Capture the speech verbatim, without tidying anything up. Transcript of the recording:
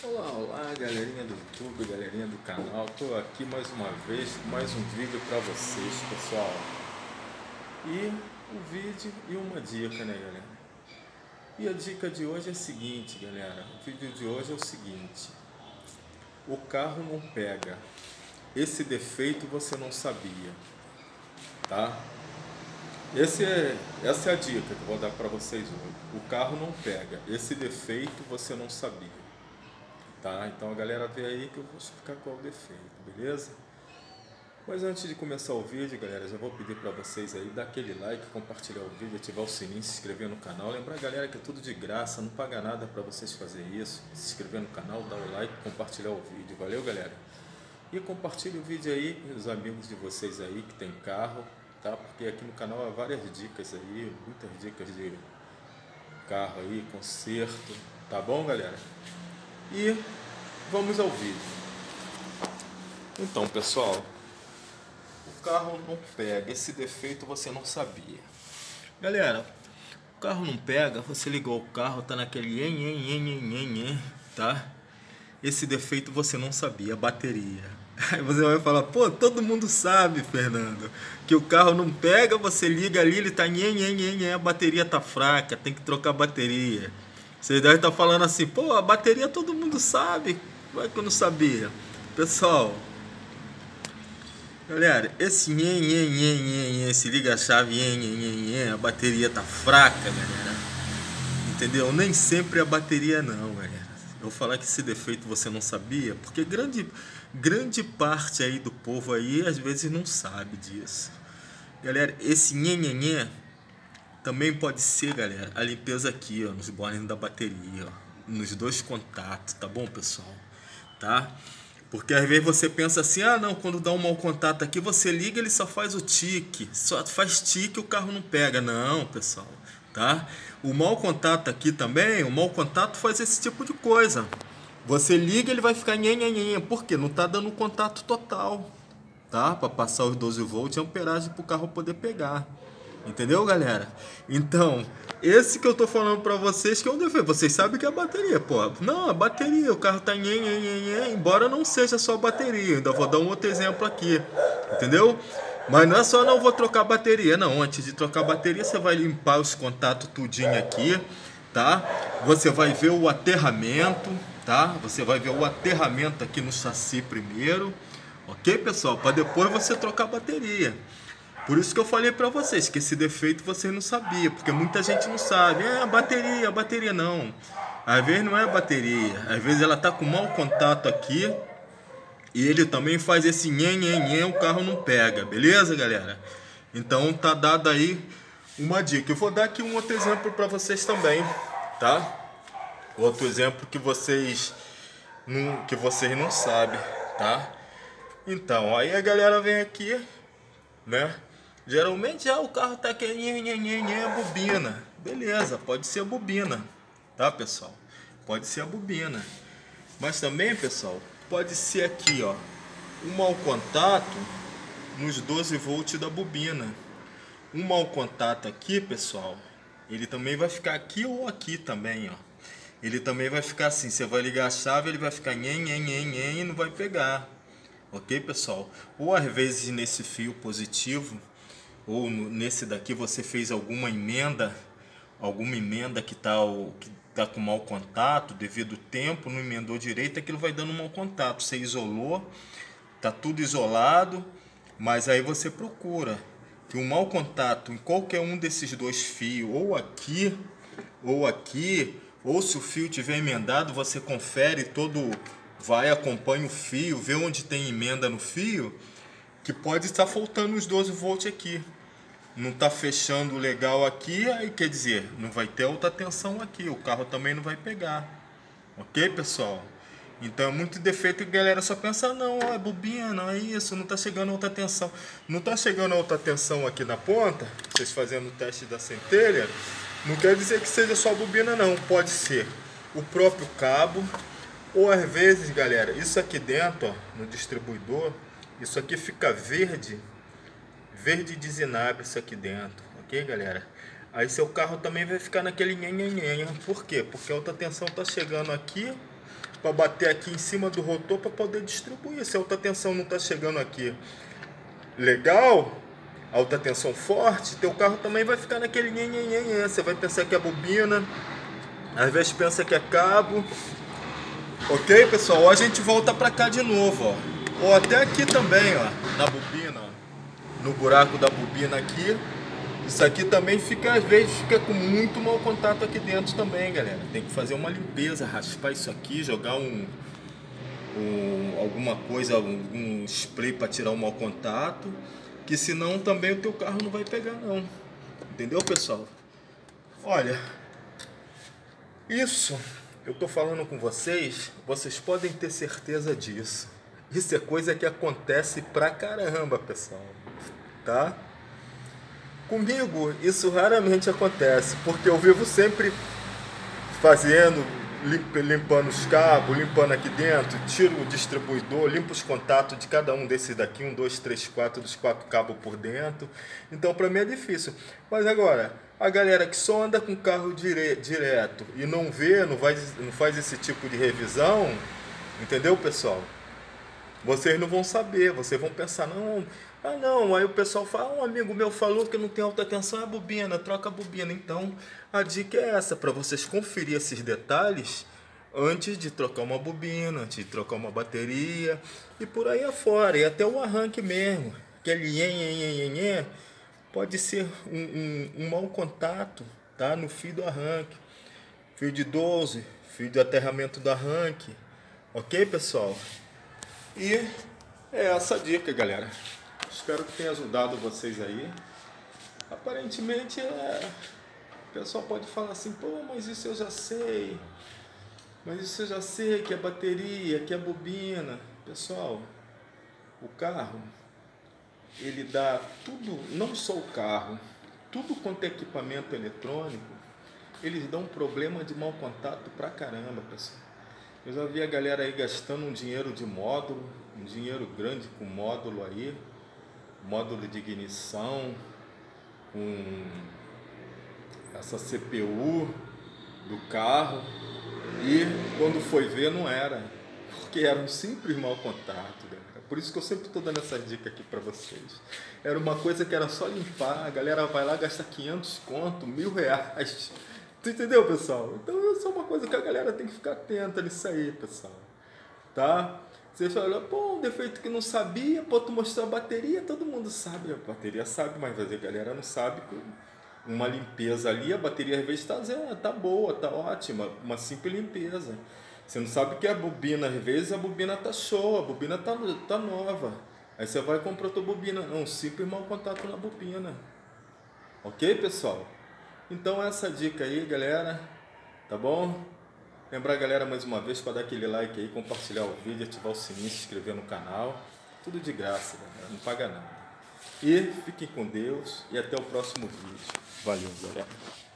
Olá, olá, galerinha do YouTube, galerinha do canal. Tô aqui mais uma vez com mais um vídeo para vocês, pessoal. E um vídeo e uma dica, né, galera? E a dica de hoje é a seguinte, galera. O vídeo de hoje é o seguinte: o carro não pega. Esse defeito você não sabia, tá? Esse é, essa é a dica que eu vou dar para vocês hoje. O carro não pega. Esse defeito você não sabia. Tá, então a galera vê aí que eu vou explicar qual é o defeito, beleza? Mas antes de começar o vídeo, galera, já vou pedir para vocês aí dar aquele like, compartilhar o vídeo, ativar o sininho, se inscrever no canal. Lembrar, galera, que é tudo de graça, não paga nada para vocês fazerem isso. Se inscrever no canal, dar o like, compartilhar o vídeo. Valeu, galera? E compartilhe o vídeo aí com os amigos de vocês aí que tem carro, tá? Porque aqui no canal há várias dicas aí, muitas dicas de carro aí, conserto, tá bom, galera? E vamos ao vídeo. Então, pessoal, o carro não pega. Esse defeito você não sabia. Galera, o carro não pega. Você ligou o carro, tá naquele en, en, en, en, en, tá? Esse defeito você não sabia, a bateria. Aí você vai falar, pô, todo mundo sabe, Fernando, que o carro não pega, você liga ali, ele tá en, en, en, en, a bateria tá fraca, tem que trocar a bateria. Vocês devem estar falando assim, pô, a bateria todo mundo sabe, como é que eu não sabia? Pessoal, galera, esse nhen, nhen, nhen, nhen, esse liga-chave, nhen, nhen, nhen, nhen, a bateria tá fraca, galera. Entendeu? Nem sempre a bateria não, galera. Eu vou falar que esse defeito você não sabia, porque grande, grande parte aí do povo aí às vezes não sabe disso. Galera, esse nhen, nhen, nhen também pode ser, galera, a limpeza aqui, ó, nos bornes da bateria, ó, nos dois contatos, tá bom, pessoal? Tá? Porque às vezes você pensa assim, ah, não, quando dá um mau contato aqui, você liga, ele só faz o tique, só faz tique, o carro não pega. Não, pessoal, tá? O mau contato aqui também, o mau contato faz esse tipo de coisa. Você liga, ele vai ficar nhen, nhen, nhen, porque não tá dando contato total, tá? Para passar os doze volts e amperagem para o carro poder pegar. Entendeu, galera? Então, esse que eu tô falando pra vocês que é um defeito. Vocês sabem que é a bateria, pô. Não, a bateria, o carro tá nhen, nhen, nhen, nhen, embora não seja só a bateria. Ainda vou dar um outro exemplo aqui. Entendeu? Mas não é só não vou trocar a bateria, não. Antes de trocar a bateria, você vai limpar os contatos tudinho aqui, tá? Você vai ver o aterramento, tá? Você vai ver o aterramento aqui no chassi primeiro. Ok, pessoal? Para depois você trocar a bateria. Por isso que eu falei pra vocês que esse defeito vocês não sabiam, porque muita gente não sabe. É a bateria, a bateria não. Às vezes não é a bateria, às vezes ela tá com mau contato aqui e ele também faz esse nhen, nhen, nhen, o carro não pega, beleza, galera? Então tá dado aí uma dica. Eu vou dar aqui um outro exemplo pra vocês também, tá? Outro exemplo que vocês não, que vocês não sabem, tá? Então, aí a galera vem aqui, né? Geralmente já o carro tá aqui, nhen, nhen, nhen, nhen, a bobina. Beleza, pode ser a bobina, tá, pessoal? Pode ser a bobina. Mas também, pessoal, pode ser aqui, ó, um mau contato nos doze volts da bobina. Um mau contato aqui, pessoal, ele também vai ficar aqui ou aqui também, ó. Ele também vai ficar assim, você vai ligar a chave, ele vai ficar nhen, nhen, nhen, nhen e não vai pegar. Ok, pessoal? Ou às vezes nesse fio positivo, ou no, nesse daqui você fez alguma emenda, alguma emenda que está que tá com mau contato, devido ao tempo, não emendou direito, aquilo vai dando mau contato. Você isolou, tá tudo isolado, mas aí você procura que o mau contato em qualquer um desses dois fios, ou aqui, ou aqui, ou se o fio tiver emendado, você confere todo, vai, acompanha o fio, vê onde tem emenda no fio, que pode estar faltando os doze volts aqui. Não está fechando legal aqui, aí quer dizer, não vai ter alta tensão aqui, o carro também não vai pegar. Ok, pessoal? Então é muito defeito que a galera só pensa, não, é bobina, não é isso, não está chegando alta tensão. Não está chegando alta tensão aqui na ponta, vocês fazendo o teste da centelha, não quer dizer que seja só a bobina não, pode ser o próprio cabo, ou às vezes, galera, isso aqui dentro, ó, no distribuidor, isso aqui fica verde, verde de zinabre isso aqui dentro, ok, galera? Aí seu carro também vai ficar naquele nhen, nhen, nhen. Por quê? Porque a alta tensão tá chegando aqui, para bater aqui em cima do rotor para poder distribuir. Se a alta tensão não está chegando aqui legal, alta tensão forte, teu carro também vai ficar naquele nhenhenhenhen. Você vai pensar que é bobina, às vezes pensa que é cabo. Ok, pessoal? Ou a gente volta para cá de novo, ó. Ou até aqui também, ó, na bobina, ó, no buraco da bobina aqui. Isso aqui também fica, às vezes, fica com muito mau contato aqui dentro também, galera. Tem que fazer uma limpeza, raspar isso aqui, jogar um, um alguma coisa, um, um spray para tirar o mau contato, que senão também o teu carro não vai pegar não. Entendeu, pessoal? Olha, isso eu tô falando com vocês, vocês podem ter certeza disso. Isso é coisa que acontece pra caramba, pessoal, tá? Comigo isso raramente acontece, porque eu vivo sempre fazendo, limpando os cabos, limpando aqui dentro, tiro o distribuidor, limpo os contatos de cada um desses daqui, um, dois, três, quatro, dos quatro cabos por dentro. Então para mim é difícil. Mas agora, a galera que só anda com carro dire, direto e não vê, não, vai, não faz esse tipo de revisão, entendeu, pessoal? Vocês não vão saber, vocês vão pensar, não, ah não, aí o pessoal fala, um amigo meu falou que não tem alta tensão, é bobina, troca a bobina. Então a dica é essa, para vocês conferir esses detalhes antes de trocar uma bobina, antes de trocar uma bateria e por aí afora, e até o arranque mesmo, aquele nhen, pode ser um, um, um mau contato, tá, no fio do arranque, fio de doze, fio de aterramento do arranque, ok, pessoal? E é essa a dica, galera. Espero que tenha ajudado vocês aí. Aparentemente, é... o pessoal pode falar assim, pô, mas isso eu já sei. Mas isso eu já sei, que é bateria, que é bobina. Pessoal, o carro, ele dá tudo, não só o carro, tudo quanto é equipamento eletrônico, eles dão um problema de mau contato pra caramba, pessoal. Eu já vi a galera aí gastando um dinheiro de módulo, um dinheiro grande com módulo aí, módulo de ignição, com essa C P U do carro, e quando foi ver não era, porque era um simples mau contato, galera. Por isso que eu sempre estou dando essa dica aqui para vocês. Era uma coisa que era só limpar, a galera vai lá gastar quinhentos conto, mil reais. Tu entendeu, pessoal? Então isso é uma coisa que a galera tem que ficar atenta nisso aí, pessoal. Tá? Você fala, pô, um defeito que não sabia, pô, tu mostrou a bateria, todo mundo sabe, a bateria sabe, mas a galera não sabe que uma limpeza ali, a bateria às vezes tá, tá boa, tá ótima, uma simples limpeza. Você não sabe que a bobina, às vezes a bobina tá show, a bobina tá, tá nova. Aí você vai e compra outra bobina, não, simples mau contato na bobina. Ok, pessoal? Então essa dica aí, galera, tá bom? Lembrar a galera mais uma vez para dar aquele like aí, compartilhar o vídeo, ativar o sininho, se inscrever no canal. Tudo de graça, galera, não paga nada. E fiquem com Deus e até o próximo vídeo. Valeu, galera.